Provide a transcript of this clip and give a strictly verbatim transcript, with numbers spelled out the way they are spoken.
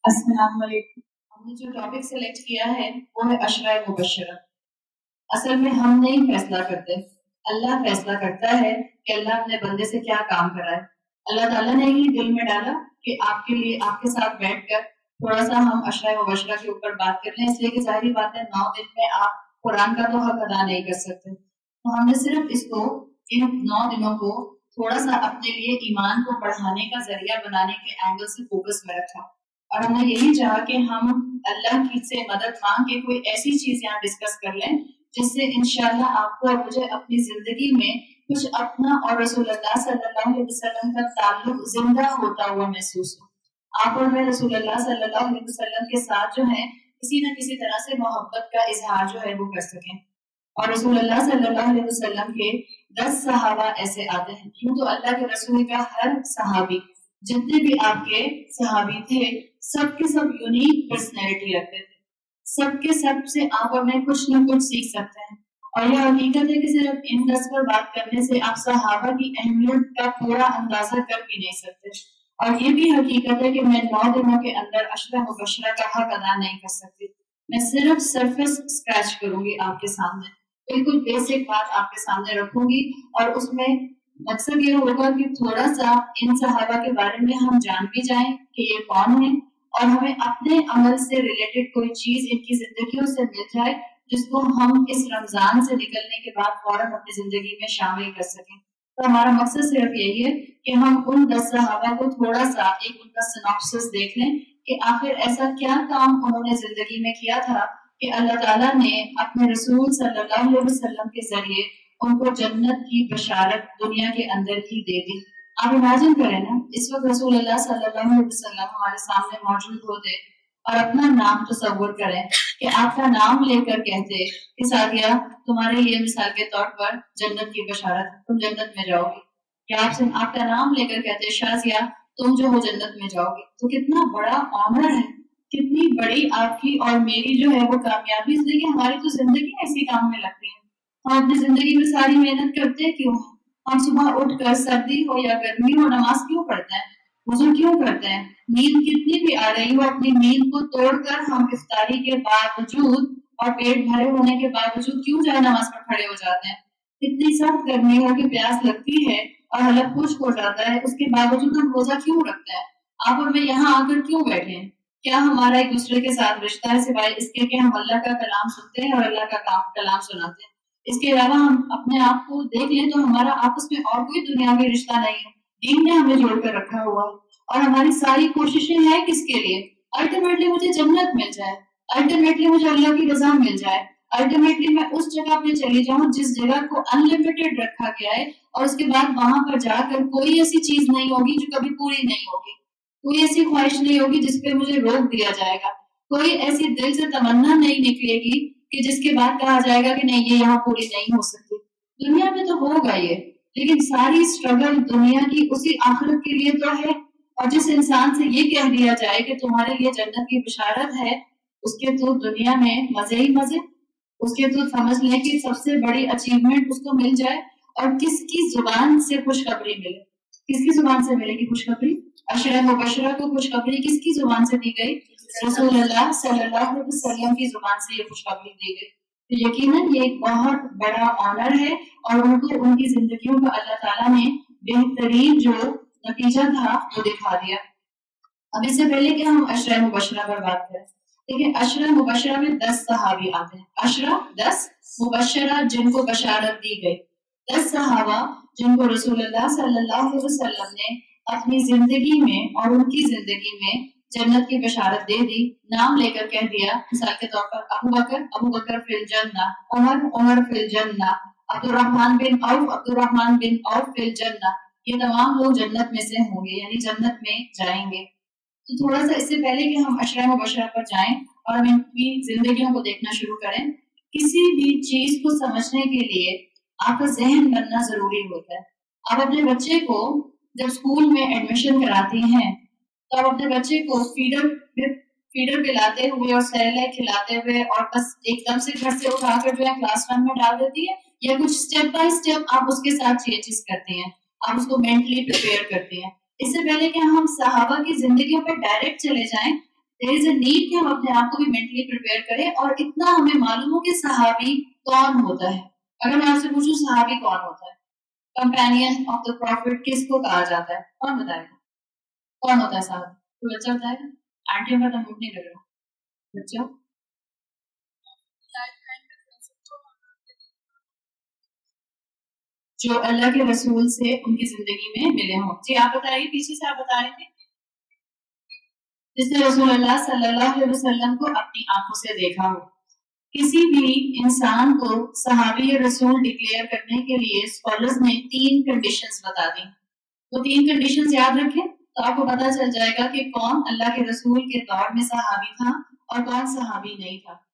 السلام علیکم. ہم نے جو ٹاپک سلیکٹ کیا ہے وہ ہے عشرہ مبشرہ. اصل میں ہم نہیں فیصلہ کرتے، اللہ فیصلہ کرتا ہے کہ اللہ اپنے بندے سے کیا کام کرائے. اللہ تعالیٰ نے ہی دل میں ڈالا کہ آپ کے لیے آپ کے ساتھ بیٹھ کر تھوڑا سا ہم عشرہ مبشرہ کے اوپر بات کر لیں، اس لیے کہ ظاہری بات ہے نو دن میں آپ قرآن کا تو حق ادا نہیں کر سکتے. تو ہم نے صرف اس کو ان نو دنوں کو تھوڑا سا اپنے لیے ایمان کو بڑھانے کا ذریعہ بنانے کے اینگل سے فوکس میں رکھا، اور ہم نے یہی چاہا کہ ہم اللہ کی سے مدد مانگ کے کوئی ایسی چیز یہاں ڈسکس کر لیں جس سے انشاءاللہ آپ کو اور مجھے اپنی زندگی میں کچھ اپنا اور رسول اللہ صلی اللہ علیہ وسلم کا تعلق زندہ ہوتا ہوا محسوس ہو. آپ اور میں رسول اللہ صلی اللہ علیہ وسلم کے ساتھ جو ہے کسی نہ کسی طرح سے محبت کا اظہار جو ہے وہ کر سکیں. اور رسول اللہ صلی اللہ علیہ وسلم کے دس صحابہ ایسے آتے ہیں. یوں تو اللہ کے رسول کا ہر صحابی، جتنے بھی آپ کے صحابی تھے، سب کے سب یونیک پرسنالٹی رکھتے تھے. سب کے سب سے آپ اور میں کچھ نہ کچھ سیکھ سکتے ہیں. اور یہ حقیقت ہے کہ صرف ان دس پر بات کرنے سے آپ صحابہ کی اہمیت کا تھوڑا اندازہ کر بھی نہیں سکتے. اور یہ بھی حقیقت ہے کہ میں نو دنوں کے اندر عشرہ مبشرہ کا حق ادا نہیں کر سکتی. میں صرف سرفیس اسکریچ کروں گی آپ کے سامنے، بالکل بیسک بات آپ کے سامنے رکھوں گی، اور اس میں مقصد یہ ہوگا کہ تھوڑا سا ان صحابہ کے بارے میں ہم جان بھی جائیں کہ یہ کون ہیں، اور ہمیں اپنے عمل سے ریلیٹڈ کوئی چیز ان کی زندگیوں سے مل جائے جس کو ہم اس رمضان سے نکلنے کے بعد فوراً اپنی زندگی میں شامل کر سکیں. تو ہمارا مقصد صرف یہی ہے کہ ہم ان دس صحابہ کو تھوڑا سا ایک ان کا سناپسس دیکھ لیں کہ آخر ایسا کیا کام انہوں نے زندگی میں کیا تھا کہ اللہ تعالیٰ نے اپنے رسول صلی اللہ علیہ وسلم کے ذریعے ان کو جنت کی بشارت دنیا کے اندر ہی دے دی. آپ امیجن کریں نا، اس وقت رسول اللہ صلی اللہ علیہ وسلم ہمارے سامنے موجود ہوتے اور اپنا نام تصور کریں کہ آپ کا نام لے کر کہتے کہ سعدیہ تمہارے لیے مثال کے طور پر جنت کی بشارت، تم جنت میں جاؤ گی. یا آپ سے آپ کا نام لے کر کہتے شازیہ تم جو ہو جنت میں جاؤ گی. تو کتنا بڑا آنر ہے، کتنی بڑی آپ کی اور میری جو ہے وہ کامیابی. اس لیے کہ ہماری تو زندگی ایسی کام میں لگتی ہے. ہم اپنی زندگی میں ساری محنت کرتے کیوں؟ ہم صبح اٹھ کر سردی ہو یا گرمی ہو نماز کیوں پڑھتے ہیں، وضو کیوں کرتے ہیں؟ نیند کتنی بھی آ رہی ہو اپنی نیند کو توڑ کر ہم افطاری کے باوجود اور پیٹ بھرے ہونے کے باوجود کیوں جائے نماز پر کھڑے ہو جاتے ہیں؟ اتنی سخت گرمی ہو کہ پیاس لگتی ہے اور حلق خشک ہو جاتا ہے، اس کے باوجود ہم روزہ کیوں رکھتے ہیں؟ آپ اور میں یہاں آ کر کیوں بیٹھے ہیں؟ کیا ہمارا ایک دوسرے کے ساتھ رشتہ ہے سوائے اس کے کہ ہم اللہ کا کلام سنتے ہیں اور اللہ کا کلام سناتے ہیں؟ اس کے علاوہ ہم اپنے آپ کو دیکھ لیں تو ہمارا آپس میں اور کوئی دنیاوی رشتہ نہیں ہے. دین نے ہمیں جوڑ کر رکھا ہوا ہے، اور ہماری ساری کوششیں ہیں کس کے لیے؟ الٹیمیٹلی مجھے جنت مل جائے، الٹیمیٹلی مجھے اللہ کی رضا مل جائے، الٹیمیٹلی میں اس جگہ پہ چلی جاؤں جس جگہ کو انلمیٹڈ رکھا گیا ہے، اور اس کے بعد وہاں پر جا کر کوئی ایسی چیز نہیں ہوگی جو کبھی پوری نہیں ہوگی، کوئی ایسی خواہش نہیں ہوگی جس پہ مجھے روک دیا جائے گا، کوئی ایسی دل سے تمنا نہیں نکلے گی کہ جس کے بعد کہا جائے گا کہ نہیں یہ یہاں پوری نہیں ہو سکتی. دنیا میں تو ہوگا یہ، لیکن ساری اسٹرگل دنیا کی اسی آخرت کے لیے تو ہے. اور جس انسان سے یہ کہہ دیا جائے کہ تمہارے لیے جنت کی بشارت ہے، اس کے تو دنیا میں مزے ہی مزے، اس کے تو سمجھ لیں کہ سب سے بڑی اچیومنٹ اس کو مل جائے. اور کس کی زبان سے خوشخبری ملے؟ کس کی زبان سے ملے گی خوشخبری؟ عشرہ مبشرہ کو خوشخبری کس کی زبان سے دی گئی؟ رسول اللہ صلی اللہ علیہ وسلم کی زبان سے یہ خوشخبری دی گئی. تو یقیناً یہ ایک بہت بڑا آنر ہے، اور ان کو ان کی زندگیوں کو اللہ تعالیٰ نے بہترین جو نتیجہ تھا وہ دکھا دیا. اب اس سے پہلے کہ ہم عشرہ مبشرہ پر بات کریں، دیکھیں عشرہ مبشرہ میں دس صحابی آتے ہیں. عشرہ دس، مبشرہ جن کو بشارت دی گئی، دس صحابہ جن کو رسول اللہ صلی اللہ علیہ وسلم نے اپنی زندگی میں اور ان کی زندگی میں جنت کی بشارت دے دی. نام لے کر کہہ دیا مثال کے طور پر ابو بکر ابو بکر فی الجنہ، عمر عمر فی الجنہ، عبد الرحمن بن عوف عبد الرحمن بن عوف فی الجنہ. یہ تمام لوگ جنت میں سے ہوں گے، یعنی جنت میں جائیں گے. تو تھوڑا سا اس سے پہلے کہ ہم عشرہ مبشرہ پر جائیں اور ہم ان کی زندگیوں کو دیکھنا شروع کریں، کسی بھی چیز کو سمجھنے کے لیے آپ کا ذہن بننا ضروری ہوتا ہے. آپ اپنے بچے کو جب اسکول میں ایڈمیشن کراتی ہیں تو آپ اپنے بچے کو فیڈر فیڈر پلاتے ہوئے اور سیریلائک کھلاتے ہوئے اور بس ایک دم سے گھر سے اٹھا کر جو ہے کلاس ون میں ڈال دیتی ہے، یا کچھ اسٹیپ بائی اسٹیپ آپ اس کے ساتھ چینجز کرتے ہیں، آپ اس کو مینٹلی پریپیئر کرتے ہیں. اس سے پہلے کہ ہم صحابہ کی زندگیوں پر ڈائریکٹ چلے جائیں، there is a need کہ ہم اپنے آپ کو بھی mentally prepare کریں اور اتنا ہمیں معلوم ہو کہ صحابی کون ہوتا ہے. اگر میں آپ سے پوچھوں صحابی کون ہوتا ہے, companion of the prophet کس کو کہا جاتا ہے, کون بتائے گا کون ہوتا ہے صحابی؟ کوئی بچہ بتائے گا؟ آنٹیوں کا تو موڈ نہیں لگ رہا. بچوں جو اللہ کے رسول سے ان کی زندگی میں ملے ہوں. جی آپ بتائیے, پیچھے سے آپ بتا رہے تھے. جس نے رسول اللہ صلی اللہ علیہ وسلم کو اپنی آنکھوں سے دیکھا ہو. کسی بھی انسان کو صحابی رسول ڈکلیئر کرنے کے لیے اسکالرز نے تین کنڈیشنز بتا دی. وہ تین کنڈیشنز یاد رکھیں تو آپ کو پتا چل جائے گا کہ کون اللہ کے رسول کے دور میں صحابی تھا اور کون صحابی نہیں تھا.